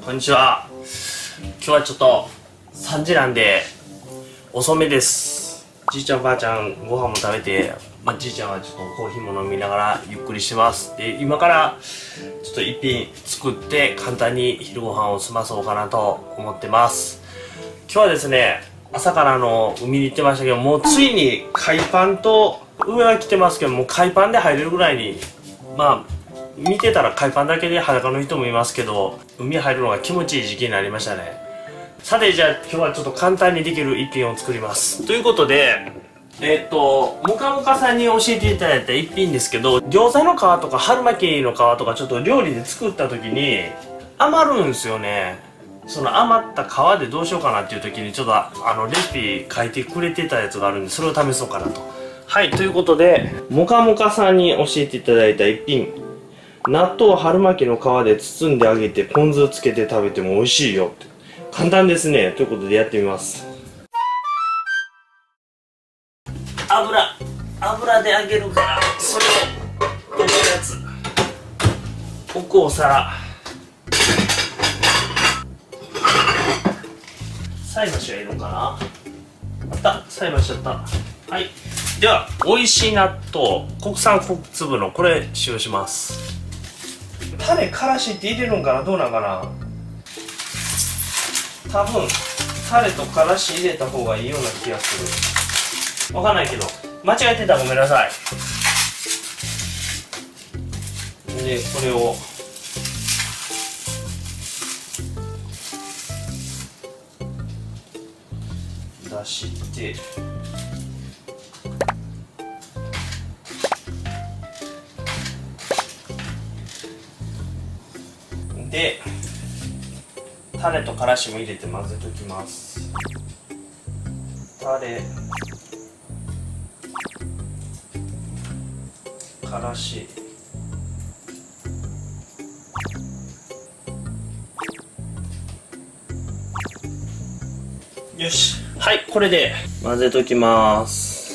こんにちは。今日はちょっと3時なんで遅めです。じいちゃんばあちゃんご飯も食べて、じいちゃんはちょっとコーヒーも飲みながらゆっくりしてます。で、今からちょっと一品作って簡単に昼ご飯を済まそうかなと思ってます。今日はですね、朝から海に行ってましたけど、もうついに海パンと上は着てますけども、海パンで入れるぐらいに、見てたら海パンだけで裸の人もいますけど、海入るのが気持ちいい時期になりましたね。さて、じゃあ今日はちょっと簡単にできる一品を作ります。ということで、もかもかさんに教えていただいた一品ですけど、餃子の皮とか春巻きの皮とかちょっと料理で作った時に余るんですよね。その余った皮でどうしようかなっていう時にちょっとレシピ書いてくれてたやつがあるんで、それを試そうかなと。はい、ということで、もかもかさんに教えていただいた一品、納豆を春巻きの皮で包んであげてポン酢つけて食べても美味しいよって。簡単ですね。ということでやってみます。油で揚げるから、それを置くやつ、置くお皿、菜箸はいるのかな。あった、菜箸あった。はい、では美味しい納豆国産小粒のこれ使用します。タレからしって入れるんかな、どうなんかな。多分タレとからし入れた方がいいような気がする。わかんないけど、間違えてたらごめんなさい。でこれを出して、でタレとからしも入れて混ぜときます。タレ、からし、よし、はい、これで混ぜときます。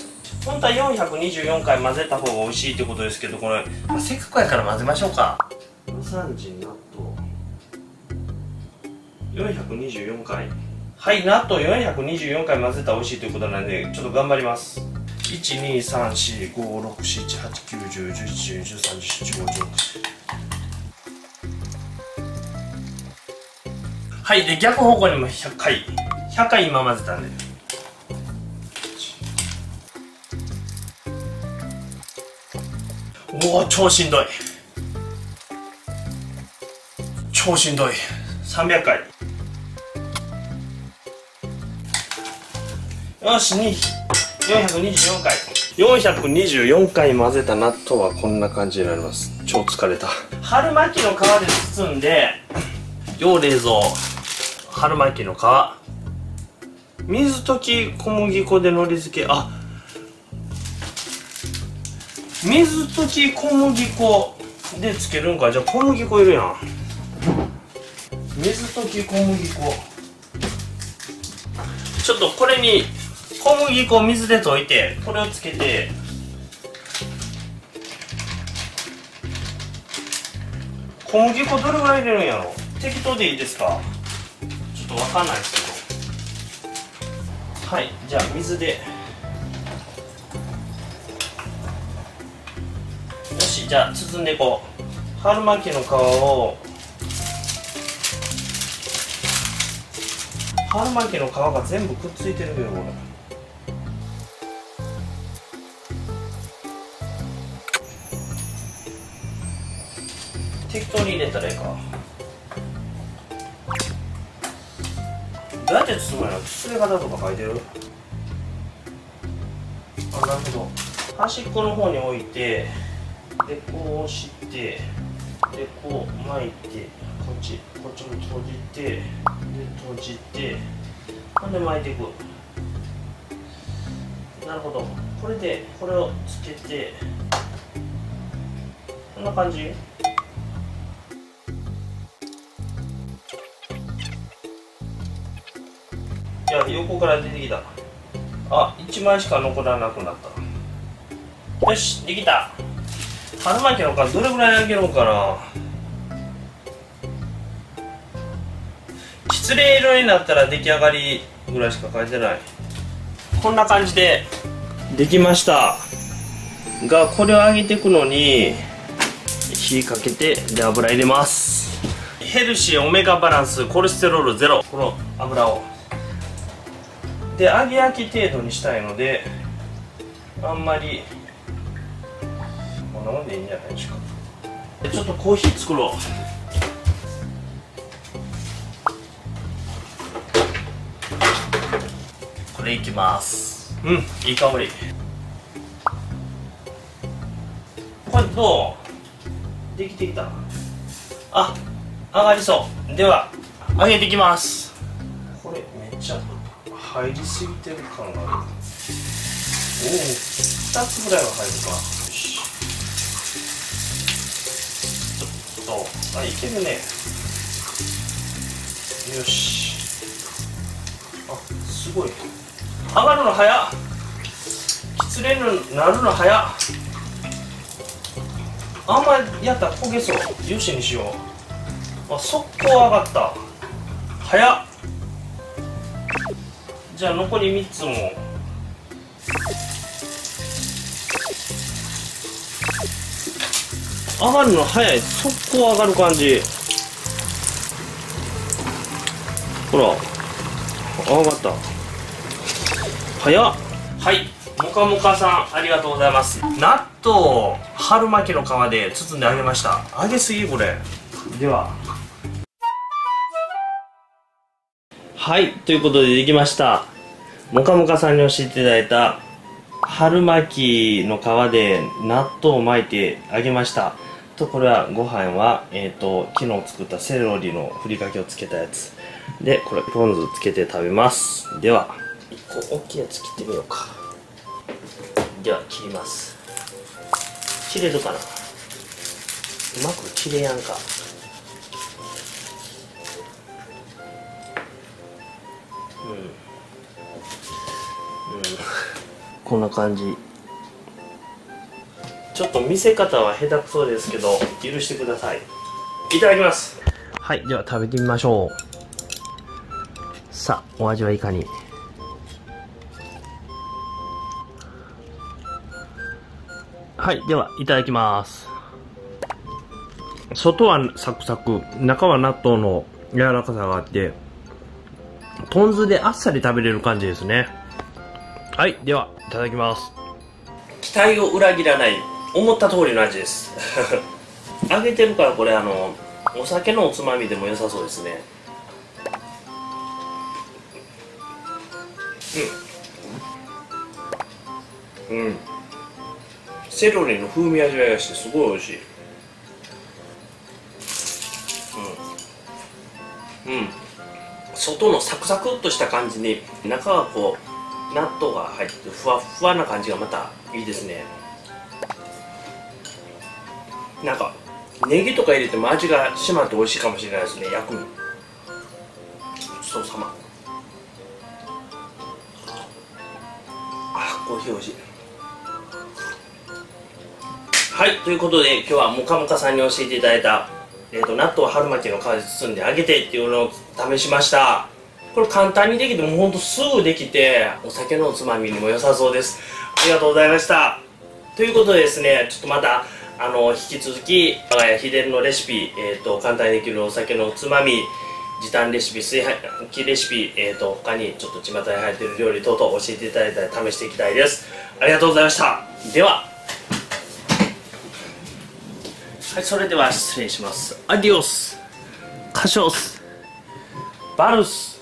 本当は424回混ぜた方が美味しいってことですけど、これ、せっかくやから混ぜましょうか。3時納豆424回、はい、納豆424回混ぜたら美味しいということなんで、ちょっと頑張ります。12345678910111213141516。はい、で逆方向にも100回今混ぜたんで、おお、超しんどい、超しんどい。300回。よし、424回。424回混ぜた納豆はこんな感じになります。超疲れた。春巻きの皮で包んで、要冷蔵、春巻きの皮、水溶き小麦粉で海苔漬け。あ、水溶き小麦粉でつけるんか。じゃあ小麦粉いるやん。水溶き小麦粉、ちょっとこれに小麦粉を水で溶いて、これをつけて、小麦粉どれぐらい入れるんやろ。適当でいいですか。ちょっとわかんないですけど。はい、じゃあ水で、よし、じゃあ包んでいこう。春巻きの皮を、春巻きの皮が全部くっついてるけど、これ適当に入れたらいいか。どうやって包むの。包み方とか書いてる。あ、なるほど。端っこの方に置いて、でこうして、でこう巻いて、こっちも閉じて、で閉じて、ほんで巻いていく。なるほど。これでこれをつけて、こんな感じ。いや、横から出てきた。あ、1枚しか残らなくなった。よし、できた。春巻きの皮どれぐらい揚げようかな。 つれ色になったら出来上がりぐらいしか書いてない。こんな感じでできましたが、これを揚げていくのに火かけて、で油入れます。ヘルシーオメガバランスコレステロールゼロ、この油をで揚げ焼き程度にしたいので、あんまりこんなもんでいいんじゃないでしょうか。ちょっとコーヒー作ろう。これいきます。いい香り。これどうできてきた？あ、上がりそう。では揚げていきます。これめっちゃ入りすぎてる感がある。おお、2つぐらいは入るか。よし、ちょっと、あ、いけるね。よし、あ、すごい上がるの早っ。きつれになるの早っ。あんまりやったら焦げそう。よしにしよう。あ、速攻上がった。早っ。じゃあ残り3つも上がるの早い。速攻上がる感じ。ほら上がった。早っ。はい、もかもかさんありがとうございます。納豆を春巻きの皮で包んで揚げました。揚げすぎこれ。では、はい、ということでできました。もかもかさんに教えていただいた春巻きの皮で納豆を巻いて揚げました。と、これはご飯は昨日作ったセロリのふりかけをつけたやつで、これポン酢つけて食べます。では1個大きいやつ切ってみようか。では切ります。切れるかな。うまく切れやんか。こんな感じ。ちょっと見せ方は下手くそですけど許してください。いただきます。はい、では食べてみましょう。さあ、お味はいかに。はい、ではいただきます。外はサクサク、中は納豆の柔らかさがあって、ポン酢であっさり食べれる感じですね。はい、ではいただきます。期待を裏切らない思った通りの味です揚げてるから、これお酒のおつまみでも良さそうですね。セロリの風味味わいがしてすごい美味しい。外のサクサクっとした感じに、中がこう納豆が入ってふわふわな感じがまたいいですね。なんかネギとか入れても味が締まって美味しいかもしれないですね。薬味ごちそうさま。あ、コーヒー美味しい。はい、ということで今日はもかもかさんに教えていただいた納豆を春巻きの皮で包んで揚げてっていうのを試しました。これ簡単にできて、もうほんとすぐできて、お酒のおつまみにも良さそうです。ありがとうございました。ということでですね、ちょっとまた引き続き我が家秘伝のレシピ、簡単にできるお酒のおつまみ、時短レシピ、炊飯器レシピ、他にちょっと巷に入っている料理等々教えていただいたら試していきたいです。ありがとうございました。では、はい、それでは失礼します。アディオス、カショス、バルス。